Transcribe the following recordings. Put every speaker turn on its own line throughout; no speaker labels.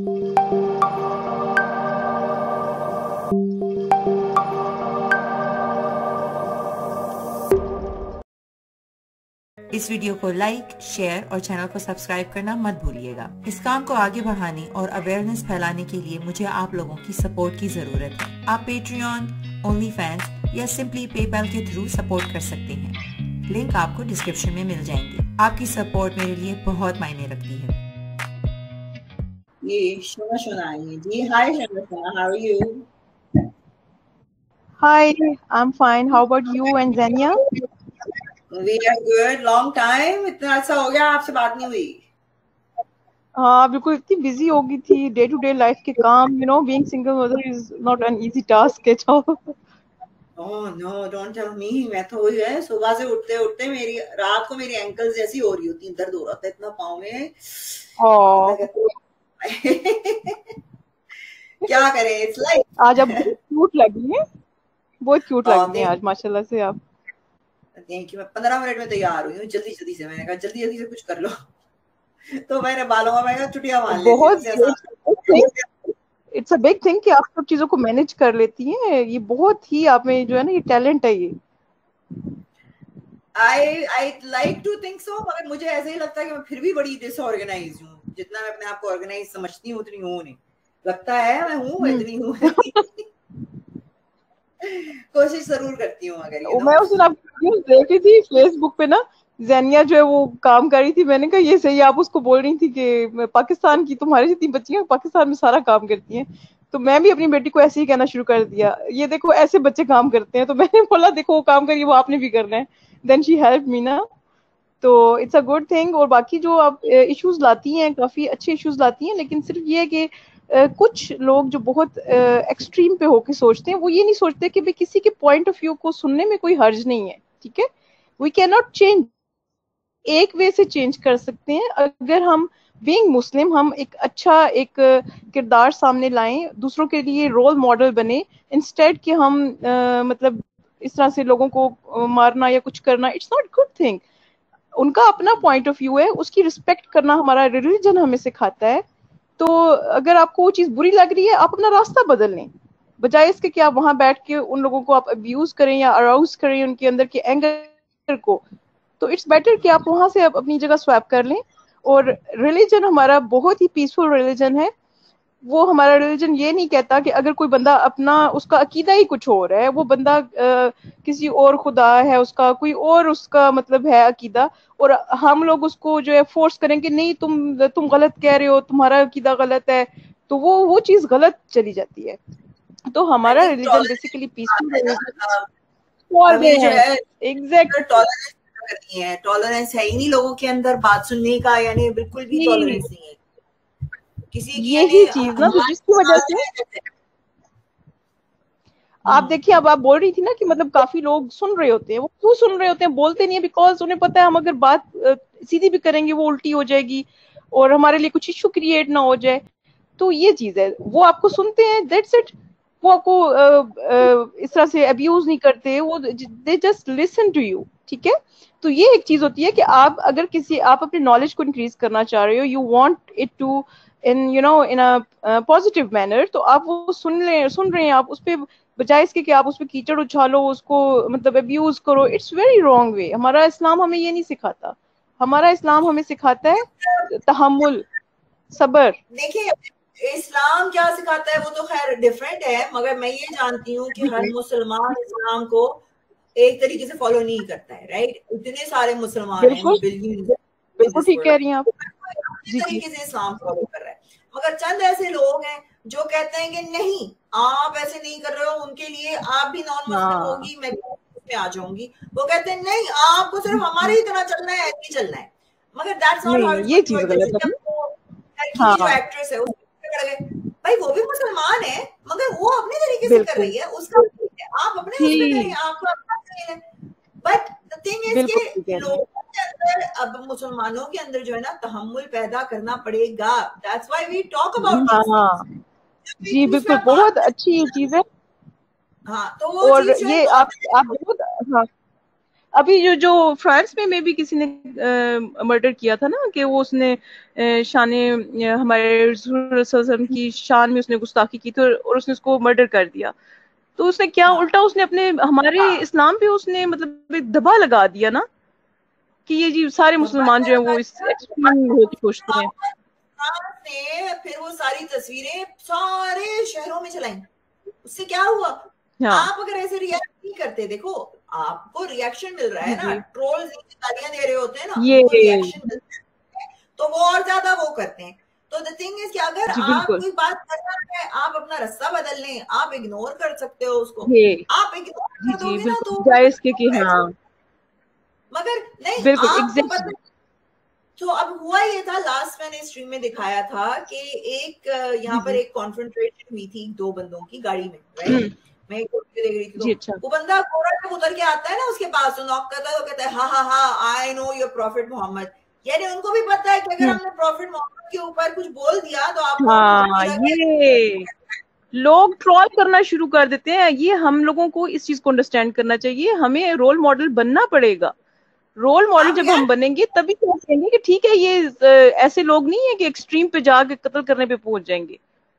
इस वीडियो को like, share और चैनल को सब्सक्राइब करना मत भूलिएगा। इस काम को आगे बढ़ाने और अवेयरनेस फैलाने के लिए मुझे आप लोगों की सपोर्ट की जरूरत है। आप पेट्रियन, ओनली फैंस या सिंपली पेपैल के थ्रू सपोर्ट कर सकते हैं। लिंक आपको डिस्क्रिप्शन में मिल जाएंगे। आपकी सपोर्ट मेरे लिए बहुत मायने रखती है।
ये Shona ji, hi Shona, how are you?
Hi, I'm fine. How about you and Zenia?
We are good. Long time. इतना अच्छा हो गया आपसे बात नहीं हुई।
हाँ, बिल्कुल इतनी बिजी हो गई थी डे टू डे लाइफ के काम। being single mother is not an easy task at all.
Oh no, don't tell me. मैं तो वही है, सुबह से उठते उठते मेरी रात को मेरी एंकल्स जैसी हो रही होती, दर्द हो रहा था इतना पाँव में। क्या करें, इट्स लाइक।
आज आप बहुत क्यूट लगी हैं, बहुत क्यूट लगी हैं आज माशाल्लाह से आप।
Thank you. मैं 15 मिनट में तैयार हुई हूँ, जल्दी जल्दी से। मैंने कहा जल्दी जल्दी से कुछ कर लो। तो मैंने बालों में मैं छुट्टियां मान ली।
बहुत इट्स अ बिग थिंग कि आप सब चीजों को मैनेज कर लेती हैं। ये बहुत ही आप में जो है ना, ये टैलेंट है ये।
I like to think so, मगर मुझे ऐसा ही लगता है कि मैं फिर भी बड़ी डिसऑर्गेनाइज हूँ। जितना मैं अपने आप को ऑर्गेनाइज समझती हूँ उतनी हूँ नहीं। लगता है मैं हूँ, इतनी हूँ। कोशिश जरूर करती हूँ। अगर
मैं उस दिन आपकी देख रही थी फेसबुक पे ना, ज़ेनिया जो है वो काम कर रही थी। मैंने कहा ये सही, आप उसको बोल रही थी कि पाकिस्तान की तुम्हारी जितनी बच्चियां पाकिस्तान में सारा काम करती हैं। तो मैं भी अपनी बेटी को ऐसे ही कहना शुरू कर दिया, ये देखो ऐसे बच्चे काम करते हैं। तो मैंने बोला देखो वो काम करिए, वो आपने भी करना है। देन शी हेल्प मी ना, तो इट्स अ गुड थिंग। और बाकी जो आप इश्यूज लाती हैं, काफी अच्छे इश्यूज लाती हैं, लेकिन सिर्फ ये है कि कुछ लोग जो बहुत एक्सट्रीम पे होके सोचते हैं, वो ये नहीं सोचते कि भाई किसी के पॉइंट ऑफ व्यू को सुनने में कोई हर्ज नहीं है। ठीक है, वी कैन नॉट चेंज, एक वे से चेंज कर सकते हैं अगर हम बीइंग मुस्लिम हम एक अच्छा एक किरदार सामने लाएं, दूसरों के लिए रोल मॉडल बने, इंस्टेड कि हम मतलब इस तरह से लोगों को मारना या कुछ करना। It's not good thing. उनका अपना पॉइंट ऑफ व्यू है, उसकी रिस्पेक्ट करना हमारा रिलीजन हमें सिखाता है। तो अगर आपको वो चीज बुरी लग रही है, आप अपना रास्ता बदल लें, बजाय इसके कि आप वहां बैठ के उन लोगों को आप अब्यूज करें या अराउज करें उनके अंदर के एंगर को। तो इट्स बेटर कि आप वहां से अपनी जगह स्वैप कर लें। और रिलीजन हमारा बहुत ही पीसफुल रिलीजन है। वो हमारा रिलीजन ये नहीं कहता कि अगर कोई बंदा अपना उसका अकीदा ही कुछ और है, वो बंदा किसी और खुदा है उसका, कोई और उसका मतलब है अकीदा, और हम लोग उसको जो है फोर्स करें कि नहीं तुम गलत कह रहे हो, तुम्हारा अकीदा गलत है, तो वो चीज गलत चली जाती है। तो हमारा रिलीजन बेसिकली पीसफुल
है।
एग्जैक्ट
टॉलरेंस है ही नहीं लोगों के अंदर बात सुनने का, यानी बिल्कुल भी टॉलरेंस नहीं है किसी की।
यही चीज ना, तो जिसकी वजह से आप देखिए, अब आप बोल रही थी ना कि मतलब काफी लोग सुन रहे होते हैं। वो क्यों सुन रहे होते हैं? बोलते नहीं है बिकॉज उन्हें पता है हम अगर बात सीधी भी करेंगे वो उल्टी हो जाएगी और हमारे लिए कुछ इश्यू क्रिएट ना हो जाए। तो ये चीज है, वो आपको सुनते हैं, दैट्स इट। वो आपको इस तरह से अब्यूज नहीं करते, वो they just listen to you. ठीक है, तो ये एक चीज होती है कि आप अगर आप अपने नॉलेज को इंक्रीज करना चाह रहे हो, you want it to in a positive manner, तो आप वो सुन रहे हैं, आप उस पर बजाय इसके कि आप उस पर कीचड़ उछालो, उसको मतलब अब्यूज करो। It's very wrong way. हमारा इस्लाम हमें ये नहीं सिखाता। हमारा इस्लाम हमें सिखाता है तहम्मुल, सबर।
देखिए इस्लाम क्या सिखाता है वो तो खैर डिफरेंट है, मगर मैं ये जानती हूँ कि हर मुसलमान इस्लाम को एक तरीके से फॉलो नहीं करता है। राइट, इतने सारे मुसलमान हैं,
बिल्कुल ठीक कह रही हैं आप,
तरीके से इस्लाम फॉलो कर रहा है। मगर चंद ऐसे लोग हैं जो कहते हैं कि नहीं आप ऐसे नहीं कर रहे हो, उनके लिए आप भी नॉन मुस्लिम होगी, मैं में आ जाऊंगी। वो कहते हैं नहीं आपको सिर्फ हमारे ही तरह चलना है, ऐसे ही चलना है। मगर that's not how it's going to work. जो एक्ट्रेस है भाई वो भी मुसलमान है, मगर वो अपने तरीके से कर रही है, उसका आप अपने उसमें करें, आपको अपना करें। बट द थिंग इज कि लोगों के अंदर, अब मुसलमानों के अंदर जो है ना, तहम्मुल पैदा करना पड़ेगा। That's why we talk about
जी बिल्कुल, बहुत अच्छी चीज है।
हाँ, तो वो
और ये आप बहुत अभी जो फ्रांस में भी किसी ने मर्डर किया था ना, कि वो उसने हमारे रसूल सल्लल्लाहु की शान में उसने गुस्ताखी की थी और उसने उसको मर्डर कर दिया। तो उसने क्या
हाँ
उल्टा उसने अपने हमारे
हाँ,
इस्लाम पे उसने मतलब एक दबा लगा दिया ना, कि ये जी सारे मुसलमान जो है वो इस एक्सट्रीम होती सोचते हैं।
ने फिर वो सारी तस्वीरें सारे शहरों में चलाई, उससे क्या हुआ?
हाँ
आप अगर ऐसे रिएक्ट नहीं करते, देखो आपको रिएक्शन मिल रहा है ना,
जी,
ट्रोल्स गालियां दे रहे होते हैं ना,
ये
उनको रिएक्शन मिलता है, तो वो और ज्यादा वो करते हैं। तो द थिंग इज कि अगर
जी
आप
बिल्कुल,
कोई बात करना है, आप अपना रास्ता बदल लें, आप इग्नोर कर सकते हो उसको।
ये
आप इग्नोर
जी
कर
जी
दोगे ना
बिल्कुल
तो
जायज के कि हाँ
मगर नहीं,
बिल्कुल
आपको
एग्जैक्टली।
पता। तो अब हुआ ये था, लास्ट मैंने स्ट्रीम में दिखाया था कि एक यहाँ
जी
पर
जी
एक कॉन्फ्रेंट्रेशन हुई थी दो बंदों की गाड़ी में, राइट? मैं एक वीडियो देख रही थी, तो
जी अच्छा
वो बंदा गोरा जब उतर के आता है ना उसके पास, तो नॉक करता है, तो कहता है हाँ हाँ हाँ I know your prophet Muhammad. यानी उनको भी पता है कि अगर हमने प्रॉफिट मोहम्मद के ऊपर कुछ बोल दिया तो आपको
हाँ
पूरा
ये लोग ट्रोल करना शुरू कर देते हैं। ये हम लोगों को इस चीज को अंडरस्टैंड करना चाहिए, हमें रोल मॉडल बनना पड़ेगा। रोल मॉडल
आप
जब
यार,
हम बनेंगे तभी तो हम कहेंगे कि ठीक है ये ऐसे लोग नहीं है कि एक्सट्रीम पे जाके कत्ल करने पे पहुंच जाएंगे।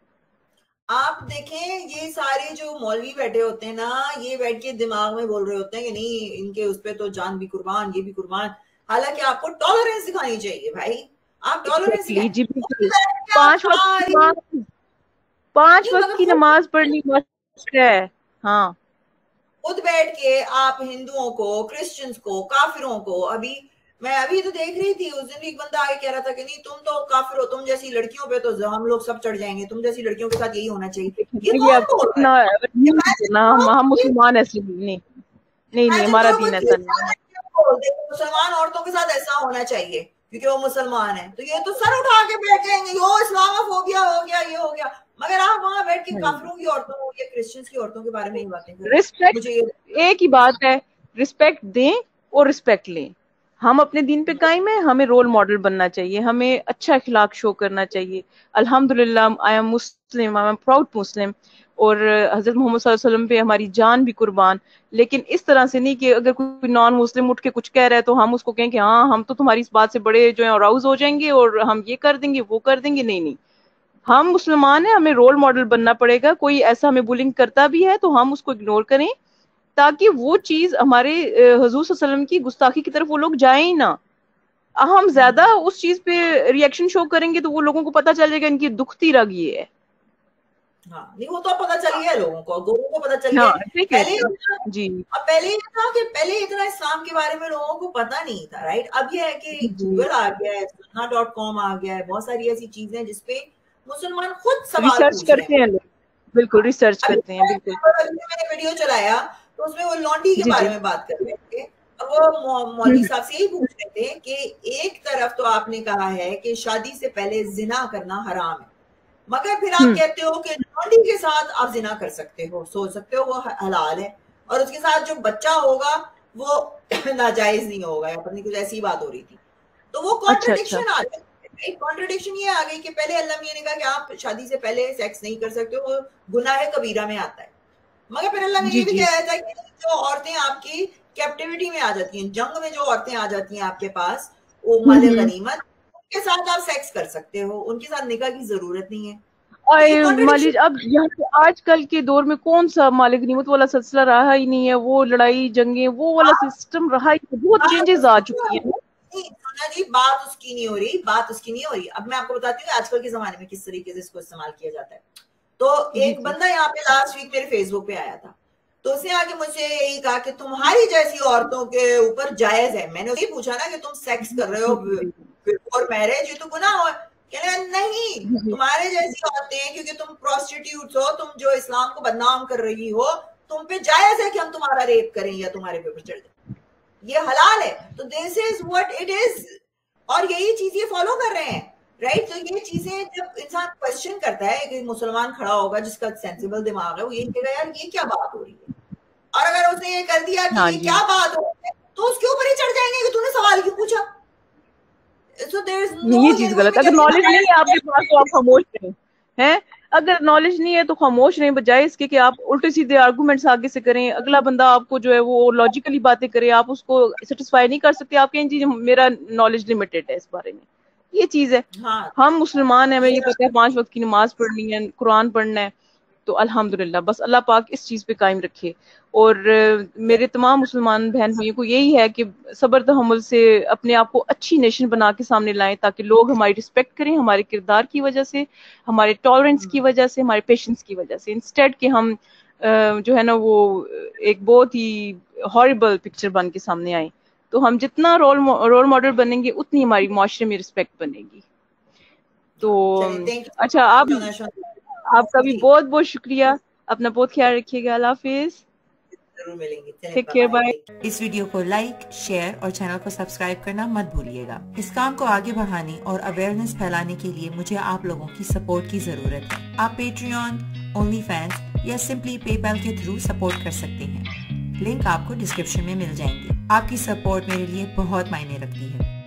आप देखें ये सारे जो मौलवी बैठे होते हैं ना, ये बैठ के दिमाग में बोल रहे होते हैं कि नहीं इनके उस पे तो जान भी कुर्बान, ये भी कुर्बान। हालांकि आपको टॉलरेंस दिखानी चाहिए भाई, आप टॉलरेंस
एग्जैक्टली
दिखाएं।
जी
उसके
बिल्कुल।
बाद क्या आप
पांच वक्त की
सारी
नमाज, पांच
नहीं,
वक्त
मगर
की नमाज पढ़नी मस्त है। हाँ
खुद बैठ के आप हिंदुओं को, क्रिश्चियंस को, काफिरों को, अभी मैं अभी तो देख रही थी, उस दिन भी एक बंदा आके कह रहा था कि नहीं तुम तो काफिर हो, तुम जैसी लड़कियों पे तो हम लोग सब चढ़ जाएंगे, तुम जैसी लड़कियों के साथ यही होना चाहिए। ये
ये
कौन
अब
बोल रहा है?
इतना नहीं करना, हम
इमेजिन
मुसलमान ऐसे नहीं, नहीं नहीं
इमेजिन
हमारा
करो कोई
दीन ऐसा नहीं है।
क्रिश्चियन बोल दे कि मुसलमान औरतों के साथ ऐसा होना चाहिए क्योंकि वो मुसलमान है, तो ये तो सर उठा के बैठ जाएंगे, यो इस्लामोफोबिया हो गया, ये हो गया। मगर आप वहां बैठ के काफिरों की औरतों या क्रिश्चियंस की औरतों के बारे में ही बातें कर रहे हैं। मुझे ये
रिस्पेक्ट एक ही बात है, रिस्पेक्ट दें और रिस्पेक्ट लें। हम अपने दीन पे कायम है, हमें रोल मॉडल बनना चाहिए, हमें अच्छा अखलाक शो करना चाहिए। अल्हम्दुलिल्लाह I am Muslim, I am proud Muslim. और हजरत मोहम्मद सल्लल्लाहु अलैहि वसल्लम पे हमारी जान भी कुर्बान। लेकिन इस तरह से नहीं कि अगर कोई नॉन मुस्लिम उठ के कुछ कह रहा है तो हम उसको कहें कि हाँ हम तो तुम्हारी इस बात से बड़े जो है अराउज हो जाएंगे और हम ये कर देंगे वो कर देंगे। नहीं नहीं, हम मुसलमान हैं, हमें रोल मॉडल बनना पड़ेगा। कोई ऐसा हमें बुलिंग करता भी है तो हम उसको इग्नोर करें, ताकि वो चीज हमारे हजूर सल्लल्लाहु अलैहि वसल्लम की गुस्ताखी की तरफ वो लोग जाए ही ना। हम ज्यादा उस चीज पे रिएक्शन शो करेंगे तो वो लोगों को पता चल जाएगा इनकी दुखती रग ये है।
हाँ नहीं, वो तो पता चल गया है, लोगों को, गोरों को पता चल गया
हाँ
है।
ठीक है
पहले
जी
अब पहले ये था कि पहले इतना इस्लाम के बारे में लोगों को पता नहीं था, राइट? अब ये है कि
जी।
गूगल आ गया है, sunnah.com आ गया है, बहुत सारी ऐसी चीजें जिसपे मुसलमान खुद सवाल
रिसर्च
पूछ रहे
करते
हैं।
हैं लोग, बिल्कुल रिसर्च
अभी
करते हैं बिल्कुल।
मैंने वीडियो चलाया तो उसमें वो लॉन्डी के
जी
बारे
जी
में बात कर रहे थे, और वो मौलवी साहब से यही पूछ रहे थे कि एक तरफ तो आपने कहा है कि शादी से पहले जिना करना हराम है, मगर फिर आप
हम्म
कहते हो कि लॉन्डी के साथ आप जिना कर सकते हो, सोच सकते हो, वो हलाल है, और उसके साथ जो बच्चा होगा वो नाजायज नहीं होगा, या पता नहीं कुछ ऐसी बात हो रही थी। तो वो
अच्छा अच्छा
कॉन्ट्रडिक्शन आ गई। एक कॉन्ट्रडिक्शन ये आ गई कि पहले अल्लाह मियां ने कहा कि आप शादी से पहले सेक्स नहीं कर सकते हो, वो गुनाह कबीरा में आता है, मगर फिर अल्लाह ने
जी
ये भी
जी
कहा था कि जो औरतें आपकी कैप्टिविटी में आ जाती हैं, जंग में जो औरतें आ जाती हैं आपके पास, वो माले
हम्म।
गनीमत, उनके साथ आप सेक्स कर सकते हो, उनके साथ निकाह की जरूरत नहीं है। तो ये
और
कॉन्ट्रडिक्शन।
मालिक अब यहाँ पे आजकल के दौर में कौन सा मालिक निमत वाला सिलसिला रहा ही नहीं है, वो लड़ाई जंगे वो वाला सिस्टम रहा ही नहीं। बहुत
बात
चेंजेस आ
उसकी
चुकी हैं।
नहीं, सोना जी, बात उसकी नहीं हो रही, बात उसकी नहीं हो रही। अब मैं आपको बताती हूँ आजकल के जमाने में किस तरीके से इसको इस्तेमाल किया जाता है। तो
जी
एक
जी
बंदा यहाँ पे लास्ट वीक मेरे फेसबुक पे आया था, तो उसने आके मुझसे यही कहा कि तुम्हारी जैसी औरतों के ऊपर जायज है। मैंने उससे पूछा ना कि तुम सेक्स कर रहे हो
जी जी
बिफोर मैरिज, ये तो गुनाह हो। कहने लगा, नहीं,
जी जी
तुम्हारे जैसी औरतें क्योंकि तुम प्रोस्टिट्यूट हो, तुम जो इस्लाम को बदनाम कर रही हो, तुम पे जायज है कि हम तुम्हारा रेप करें या तुम्हारे पे चढ़ जाए, ये हलाल है। तो this is what it is, और यही चीज ये फॉलो कर रहे हैं, राइट? तो ये चीजें जब इंसान क्वेश्चन करता है, कि मुसलमान खड़ा होगा जिसका सेंसिबल दिमाग है, वो ये कहेगा यार ये क्या बात हो रही है, और अगर उसने ये कर दिया कि
हाँ
ये
जी,
क्या बात हो रही है, तो उसके ऊपर ही चढ़ जाएंगे कि तूने सवाल क्यों पूछा। सो देयर इज नो,
ये
ये
चीज
वही
गलत
मैं
है। अगर
कहती
नॉलेज नहीं है आपके पास तो आप खामोश रहें हैं। अगर नॉलेज नहीं है तो खामोश रहें, बजाय इसके कि आप उल्टे सीधे आर्गुमेंट्स आगे से करें, अगला बंदा आपको जो है वो लॉजिकली बातें करे, आप उसको सेटिस्फाई नहीं कर सकते, आप कहें जी मेरा नॉलेज लिमिटेड है इस बारे में। ये चीज है।
हाँ,
हम मुसलमान हैं, हमें ये पता है 5 वक्त की नमाज पढ़नी है, कुरान पढ़ना है, तो अल्हम्दुलिल्लाह बस अल्लाह पाक इस चीज पे कायम रखे। और मेरे तमाम मुसलमान बहन भाइयों को यही है कि सब्र तहम्मुल से अपने आप को अच्छी नेशन बना के सामने लाएं, ताकि लोग हमारी रिस्पेक्ट करें, हमारे किरदार की वजह से, हमारे टॉलरेंस की वजह से, हमारे पेशेंस की वजह से, इंस्टेड कि हम जो है ना वो एक बहुत ही हॉरिबल पिक्चर बन के सामने आए। तो हम जितना रोल मॉडल बनेंगे उतनी हमारी माशरे में रिस्पेक्ट बनेगी। तो अच्छा, आपका भी बहुत बहुत शुक्रिया, अपना बहुत ख्याल रखिएगा, अल्लाह हाफिज,
जरूर मिलेंगे,
टेक केयर, बाय।
इस वीडियो को लाइक, शेयर और चैनल को सब्सक्राइब करना मत भूलिएगा। इस काम को आगे बढ़ाने और अवेयरनेस फैलाने के लिए मुझे आप लोगों की सपोर्ट की जरूरत है। आप पेट्रियन, ओनली फैंस या सिंपली पेपैल के थ्रू सपोर्ट कर सकते हैं। लिंक आपको डिस्क्रिप्शन में मिल जाएंगे। आपकी सपोर्ट मेरे लिए बहुत मायने रखती है।